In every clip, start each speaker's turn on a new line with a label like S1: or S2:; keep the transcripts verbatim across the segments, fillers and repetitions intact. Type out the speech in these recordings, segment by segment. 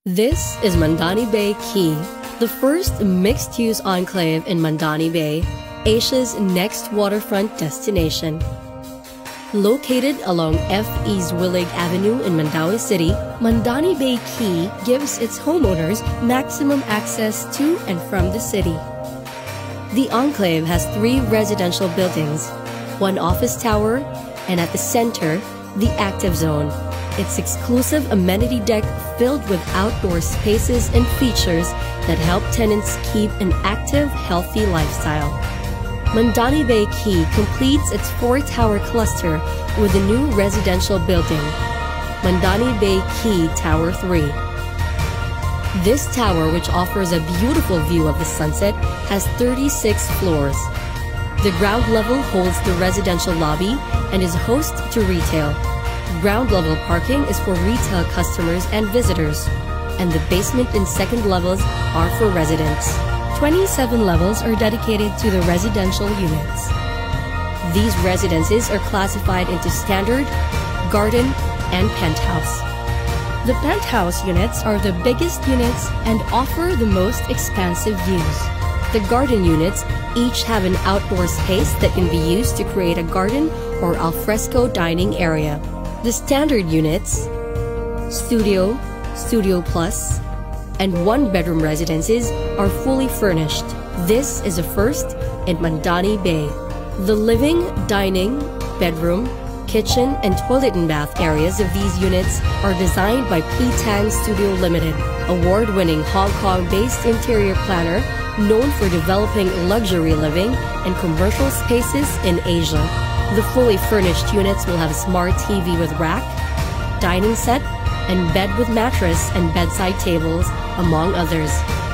S1: This is Mandani Bay Key, the first mixed-use enclave in Mandani Bay, Asia's next waterfront destination. Located along F. East Willig Avenue in Mandaue City, Mandani Bay Key gives its homeowners maximum access to and from the city. The enclave has three residential buildings, one office tower, and at the center, the active zone, its exclusive amenity deck filled with outdoor spaces and features that help tenants keep an active, healthy lifestyle. Mandani Bay Key completes its four-tower cluster with a new residential building, Mandani Bay Key Tower three. This tower, which offers a beautiful view of the sunset, has thirty-six floors. The ground level holds the residential lobby and is host to retail. Ground level parking is for retail customers and visitors, and the basement and second levels are for residents. twenty-seven levels are dedicated to the residential units. These residences are classified into standard, garden, and penthouse. The penthouse units are the biggest units and offer the most expansive views. The garden units each have an outdoor space that can be used to create a garden or alfresco dining area. The standard units, studio, studio plus, and one-bedroom residences are fully furnished. This is a first in Mandani Bay. The living, dining, bedroom, kitchen, and toilet and bath areas of these units are designed by P Tang Studio Limited, award-winning Hong Kong-based interior planner known for developing luxury living and commercial spaces in Asia. The fully furnished units will have a smart T V with rack, dining set, and bed with mattress and bedside tables, among others.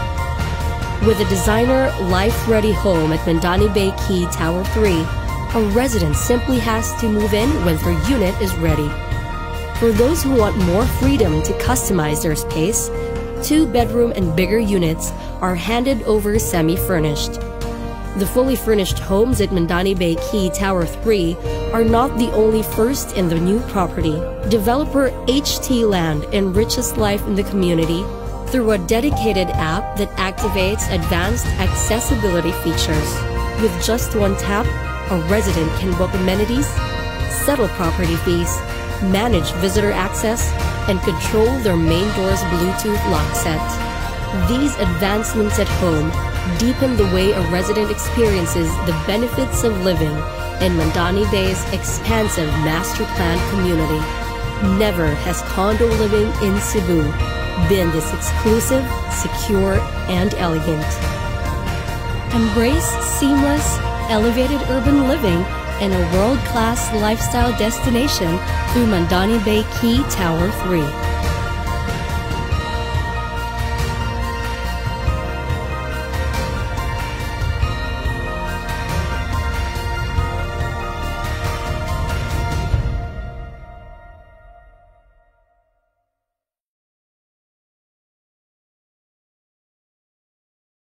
S1: With a designer, life-ready home at Mandani Bay Key Tower three, a resident simply has to move in when their unit is ready. For those who want more freedom to customize their space, two-bedroom and bigger units are handed over semi-furnished. The fully furnished homes at Mandani Bay Key Tower three are not the only first in the new property. Developer H T Land enriches life in the community through a dedicated app that activates advanced accessibility features. With just one tap, a resident can book amenities, settle property fees, manage visitor access, and control their main door's Bluetooth lock set. These advancements at home deepen the way a resident experiences the benefits of living in Mandani Bay's expansive master plan community. Never has condo living in Cebu been this exclusive, secure, and elegant. Embrace seamless, elevated urban living in a world-class lifestyle destination through Mandani Bay Key Tower three.